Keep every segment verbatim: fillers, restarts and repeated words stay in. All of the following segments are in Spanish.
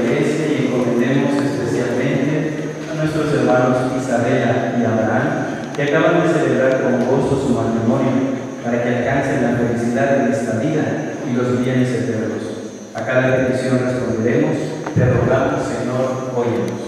Iglesia y encomendemos especialmente a nuestros hermanos Isabela y Abraham, que acaban de celebrar con gozo su matrimonio, para que alcancen la felicidad de esta vida y los bienes eternos. A cada petición responderemos: te rogamos, Señor, óyenos.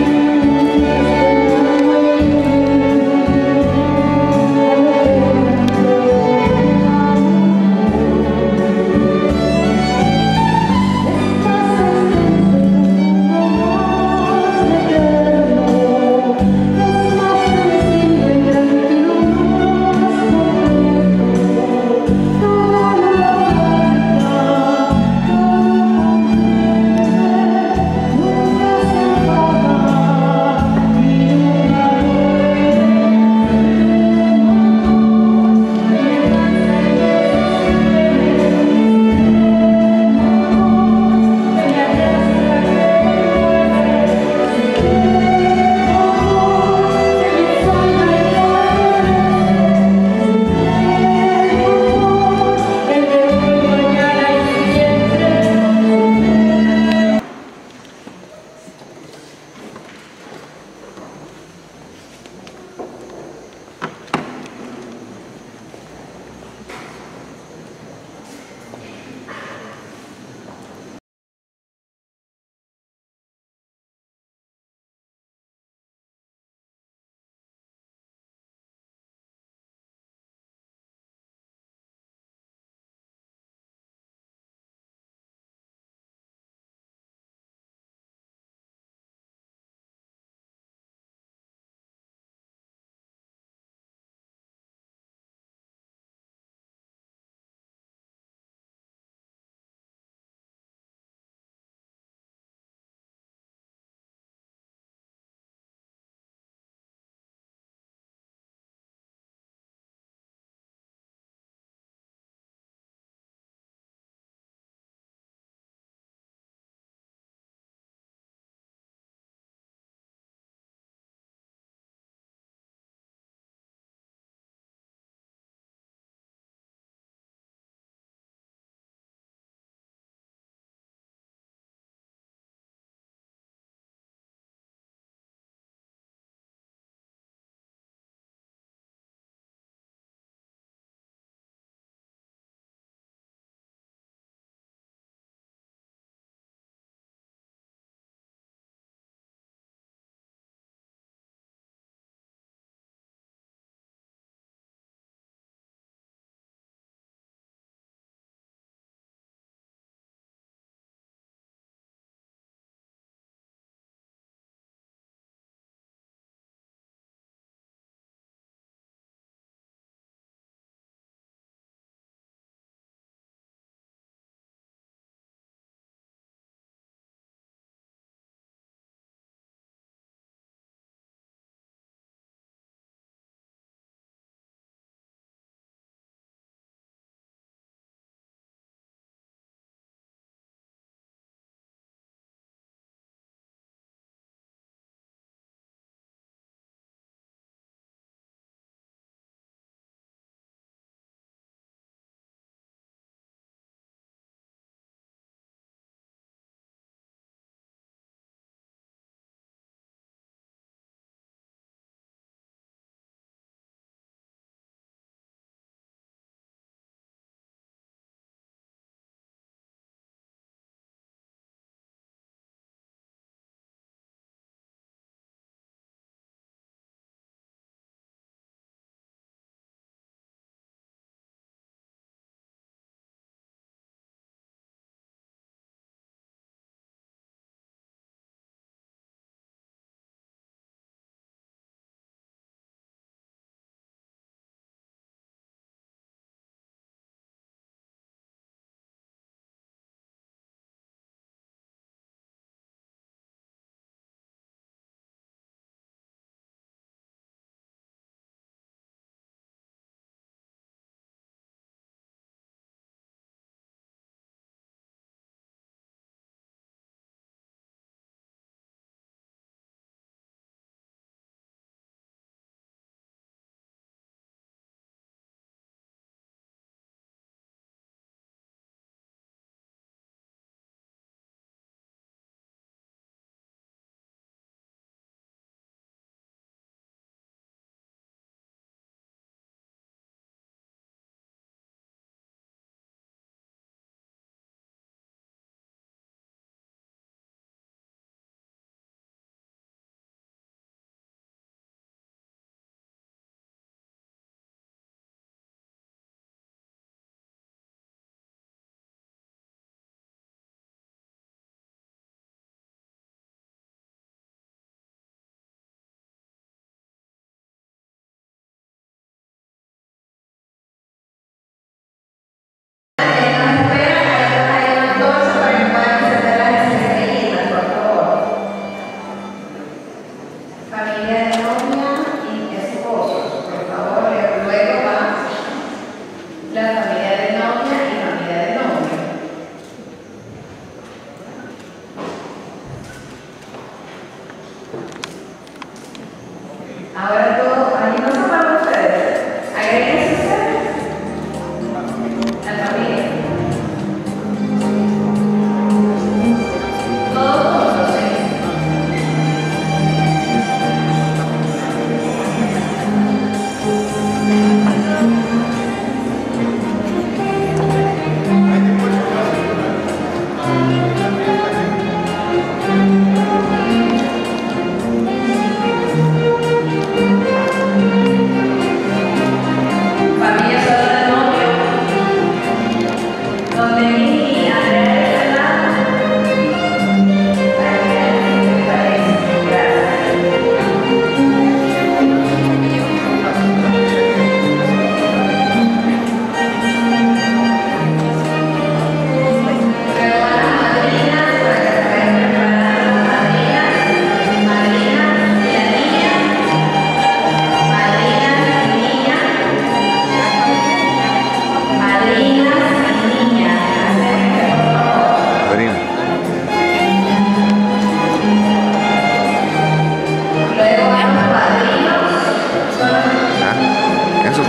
Thank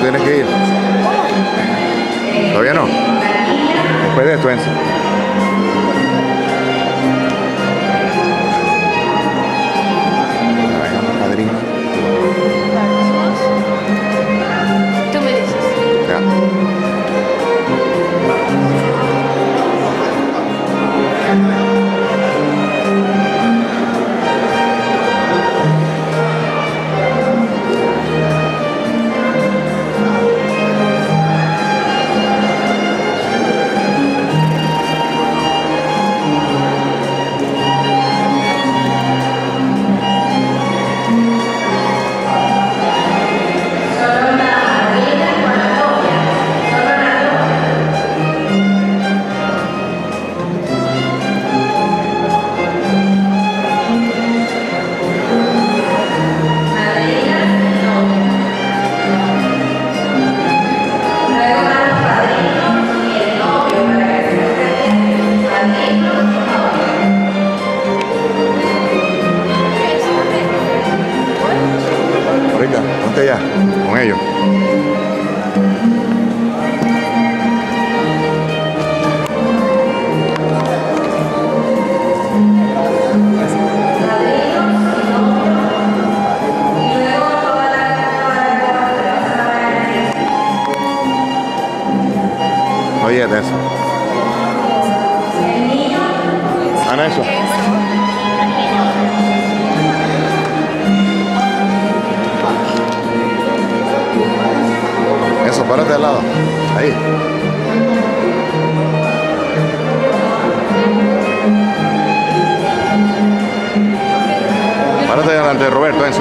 tienes que ir. ¿Todavía no? Después de esto, Enzo. Padrino. Tú me dices. Ya. Ahorita, ponte ya, con ellos. Oye, de eso. ¿Van eso? Eso, párate al lado. Ahí. Párate delante de Roberto, Enzo.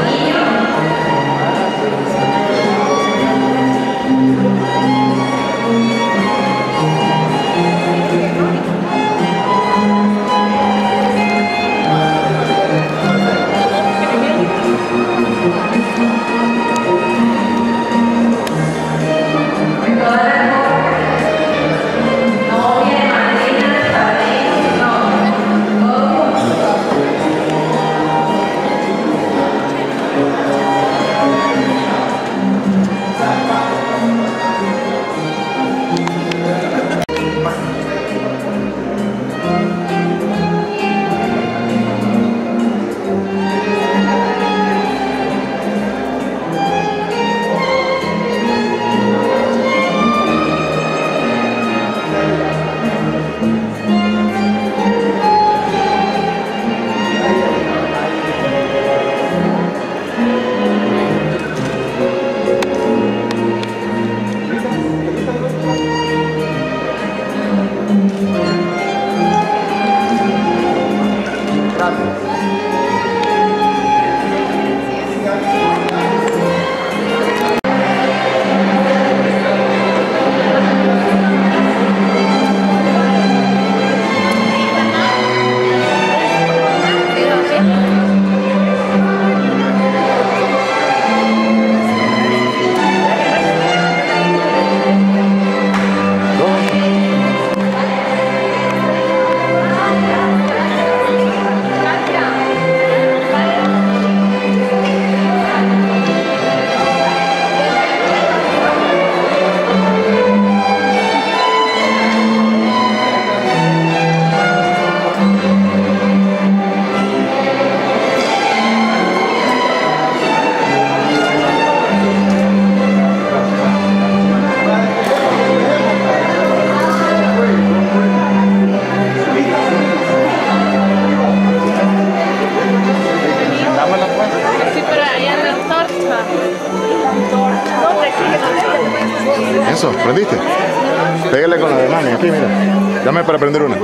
Eso, ¿prendiste? Pégale con la de mano, aquí, mira. Dame para prender una.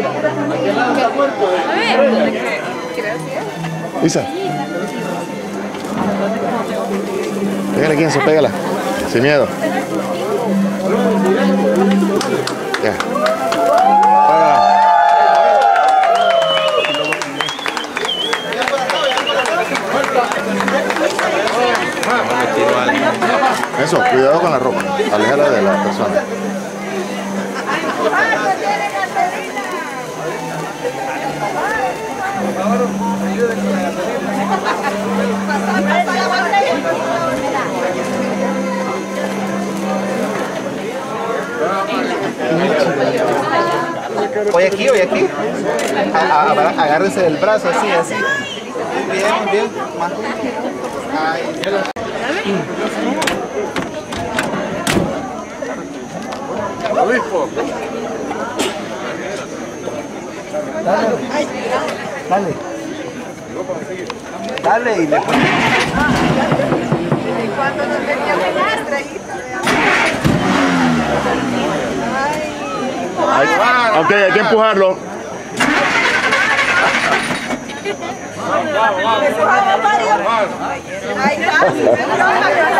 Isa. Pégale aquí, eso, pégala. Sin miedo. Ya. Eso, cuidado con la ropa, aléjala de la persona. Hoy aquí, hoy aquí. A, a, a, agárrense del brazo, así, así. Muy bien, muy bien. Más. Ay, Obispo. Dale. Dale. Dale y le pones. Cuando nos teníamos una estrellita. Hay- Ok, hay que empujarlo. Empujamos varios. Ahí está.